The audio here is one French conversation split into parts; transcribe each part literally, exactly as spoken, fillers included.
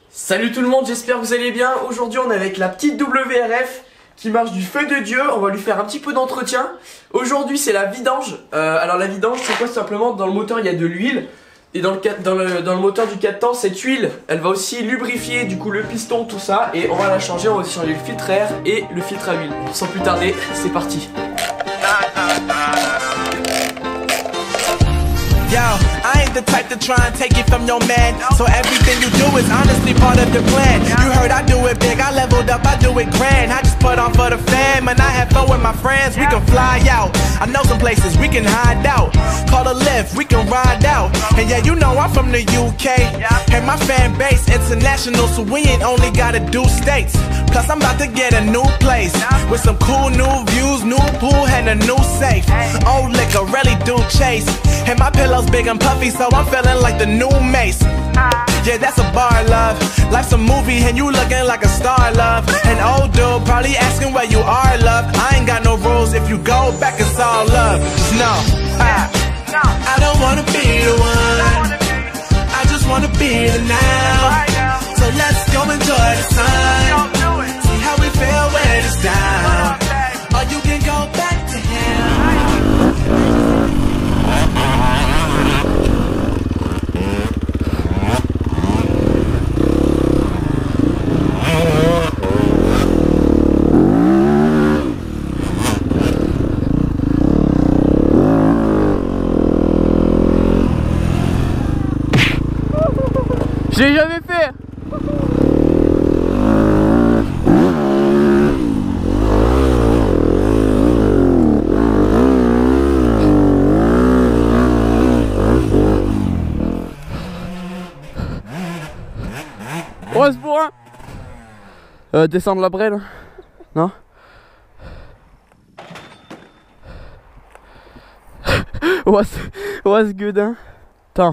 Salut tout le monde, j'espère que vous allez bien. Aujourd'hui on est avec la petite W R F qui marche du feu de Dieu. On va lui faire un petit peu d'entretien. Aujourd'hui c'est la vidange. euh, Alors la vidange c'est quoi? Simplement dans le moteur il y a de l'huile. Et dans le, dans, le, dans le moteur du quatre temps, cette huile elle va aussi lubrifier du coup le piston, tout ça. Et on va la changer, on va aussi changer le filtre à air et le filtre à huile. Sans plus tarder, c'est parti. Yo, I ain't the type to try and take it from your man. So everything you do is honestly part of the plan. You heard I do it big, I leveled up, I do it grand. I just put on for the fam and I have fun with my friends. We can fly out, I know some places we can hide out. Call a lift, we can ride out. And yeah, you know I'm from the U K. And my fan base international, so we ain't only gotta do states. Plus I'm about to get a new place with some cool new views, new pool and a new safe. Old liquor really do chase. And my pillow's big and puffy, so I'm feeling like the new Mace. Yeah, that's a bar, love. Life's a movie and you looking like a star, love. An old dude probably asking where you are, love. I ain't got no rules, if you go back it's all love. Just know, I, I don't wanna be the one, I just wanna be the now. So let's go enjoy the sun, see how we feel when it's down. Or you can go back to him. J'ai jamais fait. Ouais, c'est pour un euh, descendre la brêle. Non. What's, what's good, hein. Attends.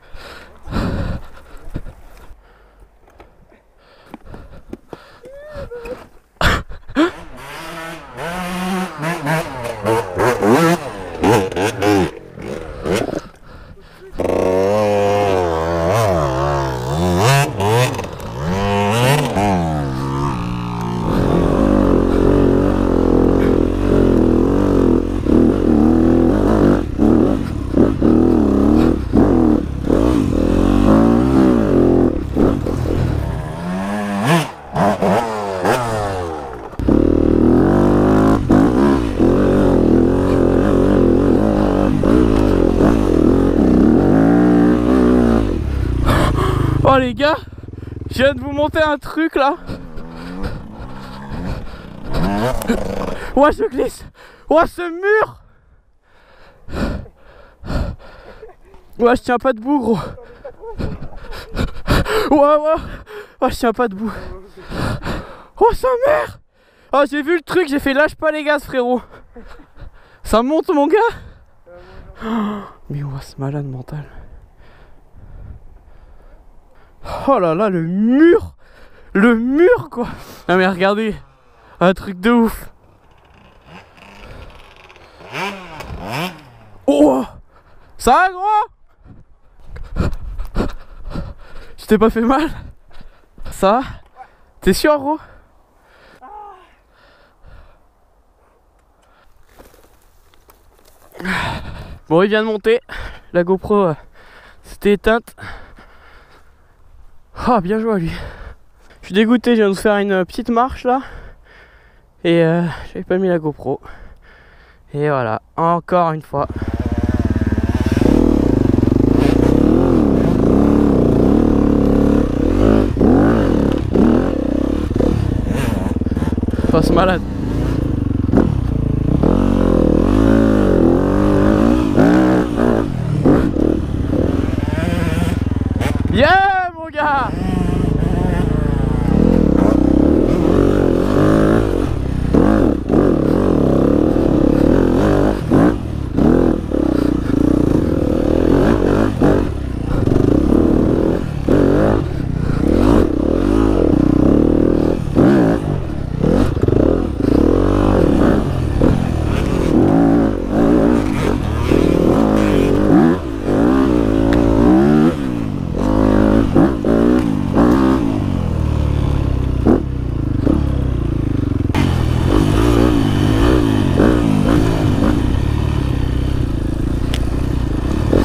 Oh les gars, je viens de vous monter un truc là. Ouais, je glisse. Ouais, ce mur. Ouais, je tiens pas debout, gros. Ouais, ouais. Ouais, je tiens pas debout. Oh, sa mère. Oh, j'ai vu le truc, j'ai fait lâche pas les gaz, frérot. Ça monte, mon gars. Oh, mais ouais, c'est malade mental. Oh là là, le mur. Le mur, quoi. Non mais regardez, un truc de ouf. Oh, ça va, gros? Je t'ai pas fait mal? Ça? T'es sûr, gros? Bon, il vient de monter. La GoPro euh, s'était éteinte. Ah, oh, bien joué à lui. Je suis dégoûté, je viens de faire une petite marche là. Et euh, j'avais pas mis la GoPro. Et voilà, encore une fois. Passe malade. Yeah, mon gars.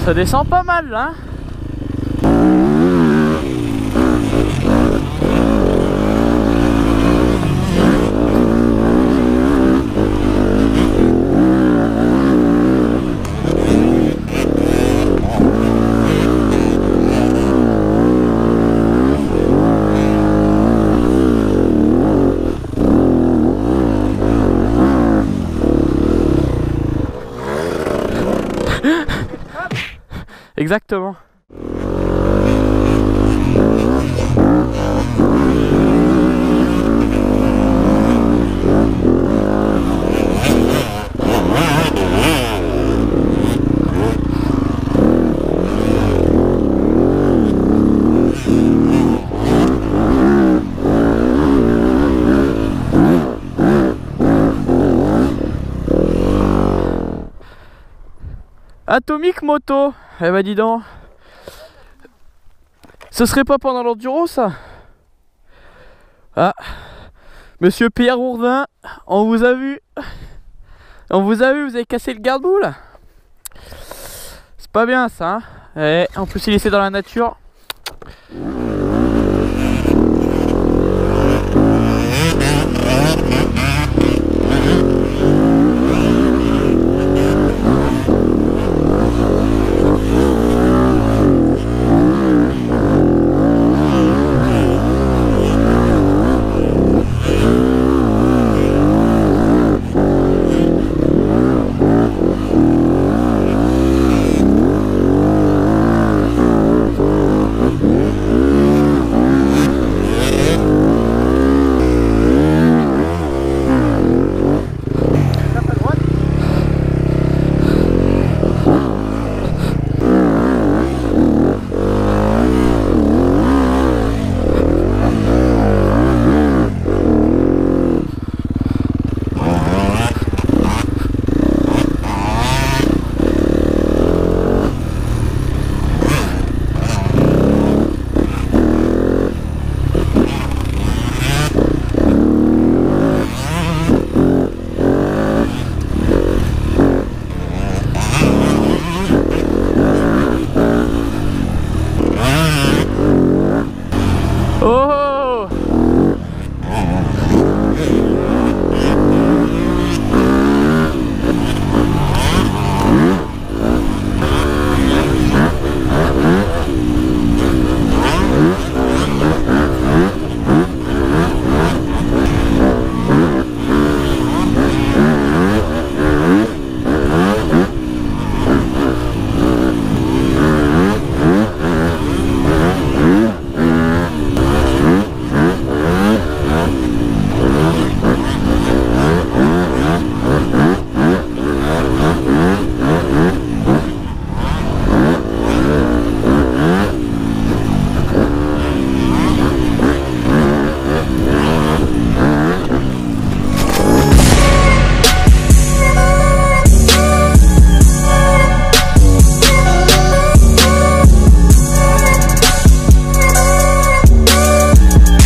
Ça descend pas mal là. Exactement. Atomique moto. Eh bah dis donc. Ce serait pas pendant l'enduro ça? Ah, Monsieur Pierre Ourdin, on vous a vu. On vous a vu, vous avez cassé le garde-boue là. C'est pas bien ça, hein. Et en plus il est laissé dans la nature. Oh